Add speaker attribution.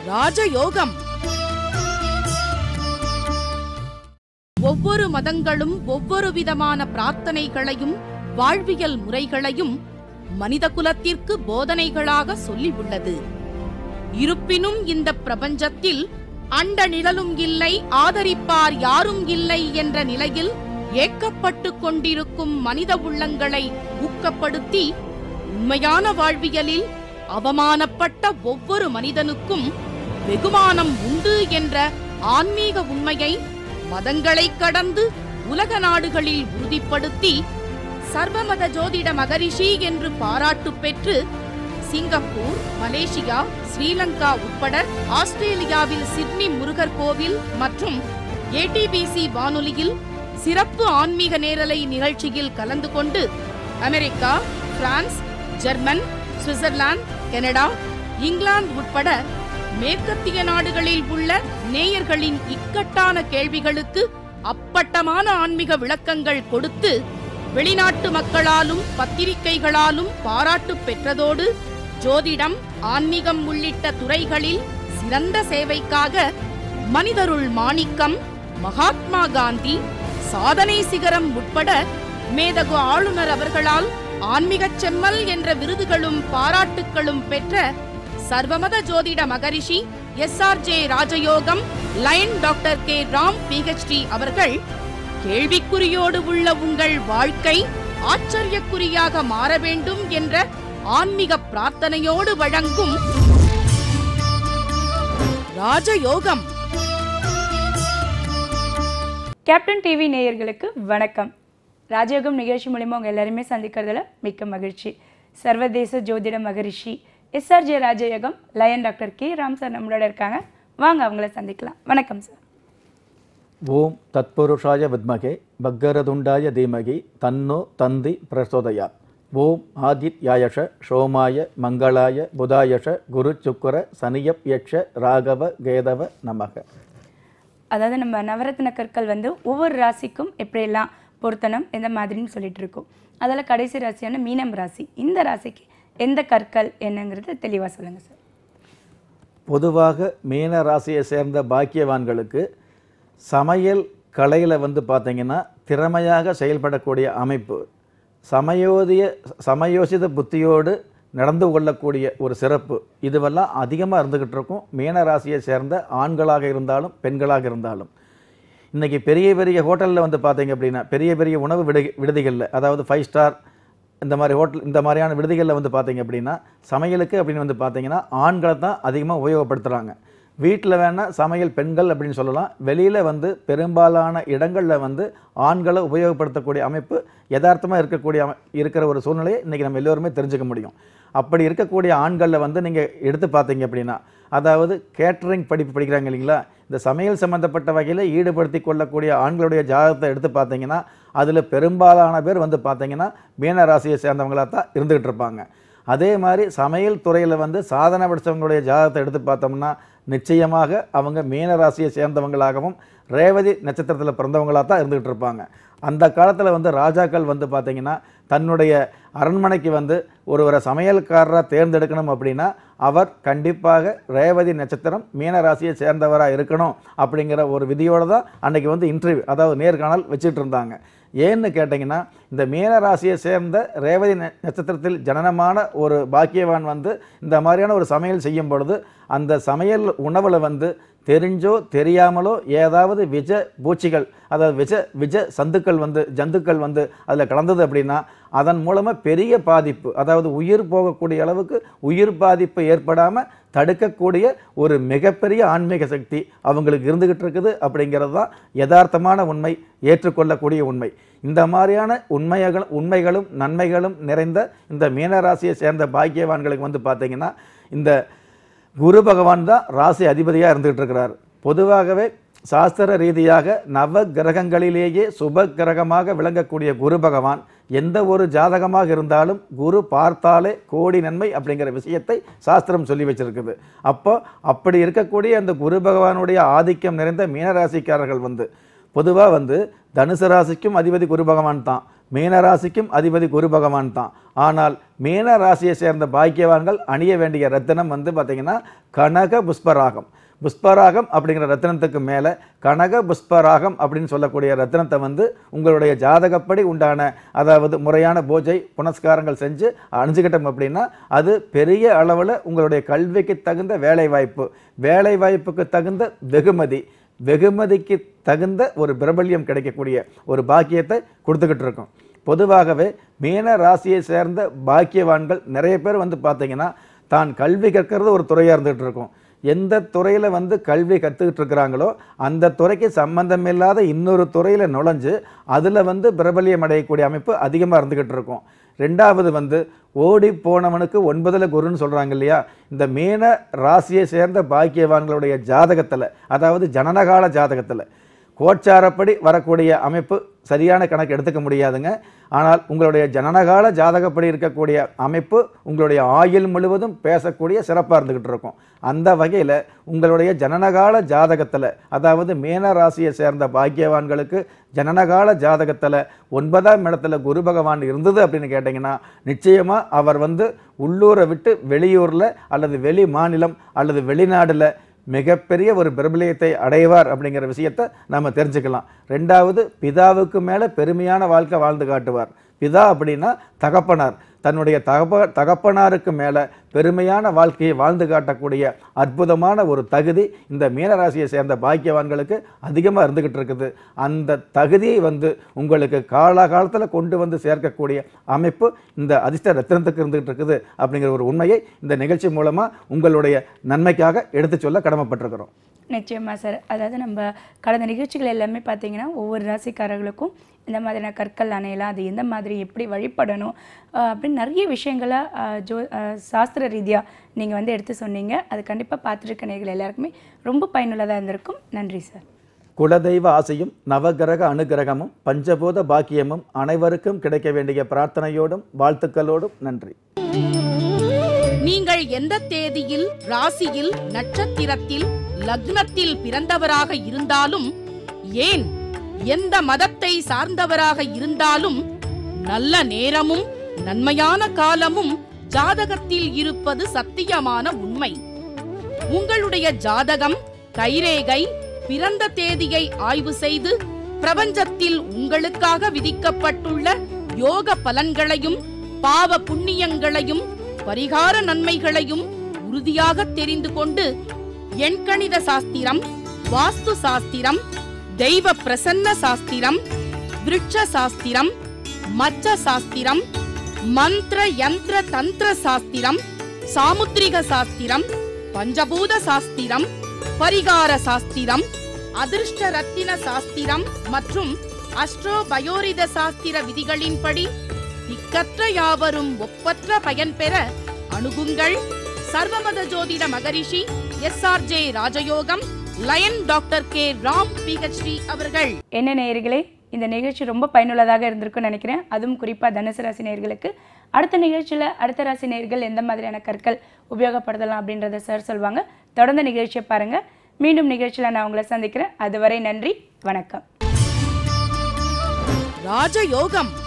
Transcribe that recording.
Speaker 1: ராஜயோகம். ஒவ்வொரு மதங்களும் ஒவ்வொரு விதமான பிரார்த்தனைகளையும் வாழ்வியல் முறைகளையும் மனித குலத்திற்கு போதனைகளாக சொல்லியுள்ளது. இருப்பினும் இந்த பிரபஞ்சத்தில் அண்ட நிழலும் இல்லை, ஆதரிப்பார் யாரும் இல்லை என்ற நிலையில் ஏக்கப்பட்டு கொண்டிருக்கும் மனித உள்ளங்களை ஊக்கப்படுத்தி உண்மையான வாழ்வியலில் அவமானப்பட்ட ஒவ்வொரு மனிதனுக்கும் வெகுமானம் உண்டு என்ற ஆன்மீக உண்மையை மதங்களை கடந்து உலக நாடுகளில் உறுதிப்படுத்தி சர்வமத ஜோதிட மகரிஷி என்று பாராட்டு பெற்று சிங்கப்பூர், மலேசியா, ஸ்ரீலங்கா உட்பட ஆஸ்திரேலியாவில் சிட்னி முருகர் கோவில் மற்றும் ஏடிபிசி வானொலியில் சிறப்பு ஆன்மீக நேரலை நிகழ்ச்சியில் கலந்து கொண்டு America, France, German, Switzerland, Canada, England உட்பட மேற்கத்திய நாடுகளில் உள்ள நேயர்களின் இக்கட்டான கேள்விகளுக்கு அப்பட்டமான ஆன்மீக விளக்கங்கள் கொடுத்து வெளிநாட்டு மக்களாலும் பத்திரிகைகளாலும் பாராட்டு பெற்றதோடு ஜோதிடம், ஆன்மீகம் உள்ளிட்ட துறைகளில் சிறந்த சேவைக்காக மனிதருள் மாணிக்கம், மகாத்மா காந்தி, சாதனை சிகரம் உட்பட மேதகு ஆளுநர் அவர்களால் ஆன்மீகச் செம்மல் என்ற விருதுகளும் பாராட்டுக்களும் பெற்ற சர்வமத ஜோதிட மகரிஷி SRJ ராஜயோகம் லயன் DR.K.RAM PhD அவர்கள் கேள்விக்குறியோடு உள்ள உங்கள் வாழ்க்கை ஆச்சரியக்குறியாக மாற வேண்டும் என்ற ஆன்மீக பிரார்த்தனையோடு வழங்கும் ராஜயோகம்.
Speaker 2: கேப்டன் டிவி நேயர்களுக்கு வணக்கம். ராஜயோகம் நிகழ்ச்சி மூலமா உங்க எல்லாருமே சந்திக்கிறதுல மிக்க மகிழ்ச்சி. சர்வதேச ஜோதிட மகரிஷி SRJ ராஜயோகம் லயன் DR.K.RAM சார் நம்மளோட இருக்காங்க. வாங்க அவங்கள சந்திக்கலாம். வணக்கம் சார்.
Speaker 3: ஓம் தத்புருஷாய வித்மகே பக்கரதுண்டாய தீமகி தன்னோ தந்தி பிரசோதயாத். ஓம் ஆதித்யாயஷ சோமாய மங்களாய புதாயஷ குரு சுக்கர சனியப் யக்ஷ ராகவ கேதவ நமக.
Speaker 2: அதாவது நம்ம நவரத்ன கற்கள் ஒவ்வொரு ராசிக்கும் எப்படியெல்லாம் பொருத்தனம் எந்த மாதிரின்னு சொல்லிட்டு இருக்கோம். அதில் கடைசி ராசியான மீனம் ராசி, இந்த ராசிக்கு எந்த கற்கள் என்னங்கிறது தெளிவாக சொல்லுங்கள் சார்.
Speaker 3: பொதுவாக மீன ராசியை சேர்ந்த பாக்கியவான்களுக்கு சமையல் கலையில் பார்த்தீங்கன்னா திறமையாக செயல்படக்கூடிய அமைப்பு, சமயோசித புத்தியோடு நடந்து கொள்ளக்கூடிய ஒரு சிறப்பு, இதுவெல்லாம் அதிகமாக இருந்துக்கிட்டு இருக்கும் மீன ராசியை சேர்ந்த ஆண்களாக இருந்தாலும் பெண்களாக இருந்தாலும். இன்றைக்கி பெரிய பெரிய ஹோட்டலில் பார்த்தீங்க அப்படின்னா பெரிய பெரிய உணவு விடுதிகளில், அதாவது 5 ஸ்டார் இந்த மாதிரி ஹோட்டல் இந்த மாதிரியான விடுதிகளில் பார்த்தீங்க அப்படின்னா சமையலுக்கு அப்படின்னு பார்த்தீங்கன்னா ஆண்களை தான் அதிகமாக உபயோகப்படுத்துகிறாங்க. வீட்டில் வேணால் சமையல் பெண்கள் அப்படின்னு சொல்லலாம். வெளியில் பெரும்பாலான இடங்களில் ஆண்களை உபயோகப்படுத்தக்கூடிய அமைப்பு யதார்த்தமாக இருக்கிற ஒரு சூழ்நிலையை இன்றைக்கி நம்ம எல்லோருமே தெரிஞ்சுக்க முடியும். அப்படி இருக்கக்கூடிய ஆண்களில் நீங்கள் எடுத்து பார்த்தீங்க அப்படின்னா, அதாவது கேட்டரிங் படிப்பு படிக்கிறாங்க இல்லைங்களா, இந்த சமையல் சம்மந்தப்பட்ட வகையில் ஈடுபடுத்தி கொள்ளக்கூடிய ஆண்களுடைய ஜாதகத்தை எடுத்து பார்த்தீங்கன்னா அதில் பெரும்பாலான பேர் பார்த்தீங்கன்னா மீன ராசியை சேர்ந்தவங்களாக தான் இருந்துகிட்டு இருப்பாங்க. அதே மாதிரி சமையல் துறையில் சாதனை படித்தவங்களுடைய ஜாதகத்தை எடுத்து பார்த்தோம்னா நிச்சயமாக அவங்க மீன ராசியை சேர்ந்தவங்களாகவும் ரேவதி நட்சத்திரத்தில் பிறந்தவங்களாக தான் இருந்துகிட்டு இருப்பாங்க. அந்த காலத்தில் ராஜாக்கள் பார்த்தீங்கன்னா தன்னுடைய அரண்மனைக்கு ஒருவரை சமையல்காரராக தேர்ந்தெடுக்கணும் அப்படின்னா அவர் கண்டிப்பாக ரேவதி நட்சத்திரம் மீன ராசியை சேர்ந்தவராக இருக்கணும் அப்படிங்கிற ஒரு விதியோடு தான் அன்றைக்கி இன்டர்வியூ, அதாவது நேர்காணல் வச்சுட்டு இருந்தாங்க. ஏன்னு கேட்டிங்கன்னா, இந்த மீன ராசியை சேர்ந்த ரேவதி நட்சத்திரத்தில் ஜனனமான ஒரு பாக்கியவான் இந்த மாதிரியான ஒரு சமையல் செய்யும் பொழுது அந்த சமையல் உணவில் தெரிஞ்சோ தெரியாமலோ ஏதாவது விஷ பூச்சிகள், அதாவது விஷ ஜந்துக்கள் அதில் கலந்தது அப்படின்னா அதன் மூலமாக பெரிய பாதிப்பு, அதாவது உயிர் போகக்கூடிய அளவுக்கு உயிர் பாதிப்பு ஏற்படாமல் தடுக்கக்கூடிய ஒரு மிகப்பெரிய ஆன்மீக சக்தி அவங்களுக்கு இருந்துகிட்டு இருக்குது. அப்படிங்கிறது தான் யதார்த்தமான உண்மை, ஏற்றுக்கொள்ளக்கூடிய உண்மை. இந்த மாதிரியான உண்மைகளும் நன்மைகளும் நிறைந்த இந்த மீனராசியை சேர்ந்த பாக்கியவான்களுக்கு பார்த்தீங்கன்னா இந்த குரு பகவான் தான் ராசி அதிபதியாக இருந்துகிட்டு இருக்கிறார். பொதுவாகவே சாஸ்திர ரீதியாக நவ கிரகங்களிலேயே சுப கிரகமாக விளங்கக்கூடிய குரு பகவான் எந்த ஒரு ஜாதகமாக இருந்தாலும் குரு பார்த்தாலே கோடி நன்மை அப்படிங்கிற விஷயத்தை சாஸ்திரம் சொல்லி வச்சிருக்குது. அப்படி இருக்கக்கூடிய அந்த குரு பகவானுடைய ஆதிக்கம் நிறைந்த மீனராசிக்காரர்கள் பொதுவாக தனுசு ராசிக்கும் அதிபதி குரு பகவான் தான், மீனராசிக்கும் அதிபதி குரு பகவான் தான். ஆனால் மீன ராசியை சேர்ந்த பாக்கியவான்கள் அணிய வேண்டிய ரத்தினம் வந்து பார்த்திங்கன்னா கனக புஷ்பராகம். புஷ்பராகம் அப்படிங்கிற ரத்தினத்துக்கு மேலே கனக புஷ்பராகம் அப்படின்னு சொல்லக்கூடிய ரத்தினத்தை வந்து உங்களுடைய ஜாதகப்படி உண்டான, அதாவது முறையான பூஜை புனஸ்காரங்கள் செஞ்சு அணிஞ்சுக்கிட்டோம் அப்படின்னா அது பெரிய அளவில் உங்களுடைய கல்விக்கு தகுந்த வேலைவாய்ப்பு, வேலைவாய்ப்புக்கு தகுந்த வெகுமதி, வெகுமதிக்கு தகுந்த ஒரு பிரபல்யம் கிடைக்கக்கூடிய ஒரு பாக்கியத்தை கொடுத்துக்கிட்டு இருக்கோம். பொதுவாகவே மீன ராசியை சேர்ந்த பாக்கியவான்கள் நிறைய பேர் வந்து பார்த்திங்கன்னா தான் கல்வி கற்கிறது ஒரு துறையாக இருந்துகிட்டு இருக்கும். எந்த துறையில் வந்து கல்வி கற்றுக்கிட்டு இருக்கிறாங்களோ அந்த துறைக்கு சம்பந்தமில்லாத இன்னொரு துறையில் நுழைஞ்சு அதில் வந்து பிரபல்யம் அடையக்கூடிய அமைப்பு அதிகமாக இருந்துக்கிட்டு இருக்கும். ரெண்டாவது வந்து ஓடி போனவனுக்கு 9ல் குருன்னு சொல்கிறாங்க இல்லையா, இந்த மீன ராசியை சேர்ந்த பாக்கியவான்களுடைய ஜாதகத்தில், அதாவது ஜனனகால ஜாதகத்தில் கோச்சாரப்படி வரக்கூடிய அமைப்பு சரியான கணக்கு எடுத்துக்க முடியாதுங்க. ஆனால் உங்களுடைய ஜனனகால ஜாதகப்படி இருக்கக்கூடிய அமைப்பு உங்களுடைய ஆயுள் முழுவதும் பேசக்கூடிய சிறப்பாக இருந்துக்கிட்டு இருக்கும். அந்த வகையில் உங்களுடைய ஜனனகால ஜாதகத்தில், அதாவது மீன ராசியை சேர்ந்த பாக்கியவான்களுக்கு ஜனனகால ஜாதகத்தில் 9ஆம் இடத்துல குரு பகவான் இருந்தது அப்படின்னு கேட்டிங்கன்னா நிச்சயமாக அவர் வந்து உள்ளூரை விட்டு வெளியூரில் அல்லது வெளி மாநிலம் அல்லது வெளிநாடில் மிகப்பெரிய ஒரு பிரபலியத்தை அடைவார் அப்படிங்கிற விஷயத்தை நம்ம தெரிஞ்சுக்கலாம். ரெண்டாவது, பிதாவுக்கு மேலே பெருமையான வாழ்க்கை வாழ்ந்து காட்டுவார். பிதா அப்படின்னா தகப்பனார். தன்னுடைய தகப்பனாருக்கு மேலே பெருமையான வாழ்க்கையை வாழ்ந்து காட்டக்கூடிய அற்புதமான ஒரு தகுதி இந்த மீனராசியை சேர்ந்த பாக்கியவான்களுக்கு அதிகமாக இருந்துக்கிட்டு இருக்குது. அந்த தகுதியை வந்து உங்களுக்கு காலகாலத்தில் கொண்டு வந்து சேர்க்கக்கூடிய அமைப்பு இந்த அதிர்ஷ்ட ரத்தினத்துக்கு இருந்துகிட்டு இருக்குது அப்படிங்கிற ஒரு உண்மையை இந்த நிகழ்ச்சி மூலமாக உங்களுடைய நன்மைக்காக எடுத்து சொல்ல கடமைப்பட்டிருக்கிறோம்.
Speaker 2: நிச்சயமாக சார். அதாவது நம்ம கடந்த நிகழ்ச்சிகள் எல்லாமே பார்த்தீங்கன்னா ஒவ்வொரு ராசிக்காரர்களுக்கும் இந்த மாதிரியான கற்கள் அணையலாம், அது எந்த மாதிரி எப்படி வழிபடணும் அப்படின்னு நிறைய விஷயங்களை சாஸ்திர ரீதியாக நீங்கள் வந்து எடுத்து சொன்னீங்க. அது கண்டிப்பாக பார்த்துருக்க நேயர்கள் எல்லாருக்குமே ரொம்ப பயனுள்ளதாக இருந்திருக்கும். நன்றி சார்.
Speaker 3: குலதெய்வ ஆசையும் நவகிரக அனுகிரகமும் பஞ்சபூத பாக்கியமும் அனைவருக்கும் கிடைக்க வேண்டிய பிரார்த்தனையோடும் வாழ்த்துக்களோடும் நன்றி.
Speaker 1: நீங்கள் எந்த தேதியில், ராசியில், நட்சத்திரத்தில், லக்னத்தில் பிறந்தவராக இருந்தாலும், ஏன் எந்த மதத்தை சார்ந்தவராக இருந்தாலும், நல்ல நேரமும் நன்மையான காலமும் ஜாதகத்தில் இருப்பது சத்தியமான உண்மை. உங்களுடைய ஜாதகம், கைரேகை, பிறந்த தேதியை ஆய்வு செய்து பிரபஞ்சத்தில் உங்களுக்காக விதிக்கப்பட்டுள்ள யோக பலன்களையும் பாவ புண்ணியங்களையும் பரிகார நன்மைகளையும் உறுதியாக தெரிந்து கொண்டு எண்கணித சாஸ்திரம், வாஸ்து சாஸ்திரம், தெய்வ பிரசன்ன சாஸ்திரம், விருட்ச சாஸ்திரம், மச்ச சாஸ்திரம், மந்திர யந்திர தந்திர சாஸ்திரம், சாமுத்திரிக சாஸ்திரம், பஞ்சபூத சாஸ்திரம், பரிகார சாஸ்திரம், அதிர்ஷ்ட ரத்தின சாஸ்திரம் மற்றும் அஸ்ட்ரோ பயோரித சாஸ்திர விதிகளின்படி திக்கற்ற யாவரும் ஒப்பற்ற பயன் பெற அணுகுங்கள். சர்வமத ஜோதிட மகரிஷி SRJ ராஜயோகம் லயன் DR.K.RAM PhD அவர்கள்.
Speaker 2: என்ன நேயர்களே, இந்த நிகழ்ச்சி ரொம்ப பயனுள்ளதாக இருந்திருக்கும்னு நினைக்கிறேன். அதுவும் குறிப்பாக தனுசு ராசி நேயர்களுக்கு அடுத்த நிகழ்ச்சியில் அடுத்த ராசி நேயர்கள் எந்த மாதிரியான கற்கள் உபயோகப்படுத்தலாம் அப்படின்றத சார் சொல்லுவாங்க. தொடர்ந்து நிகழ்ச்சியை பாருங்கள். மீண்டும் நிகழ்ச்சியில் நான் உங்களை சந்திக்கிறேன். அதுவரை நன்றி, வணக்கம்.
Speaker 1: ராஜயோகம்.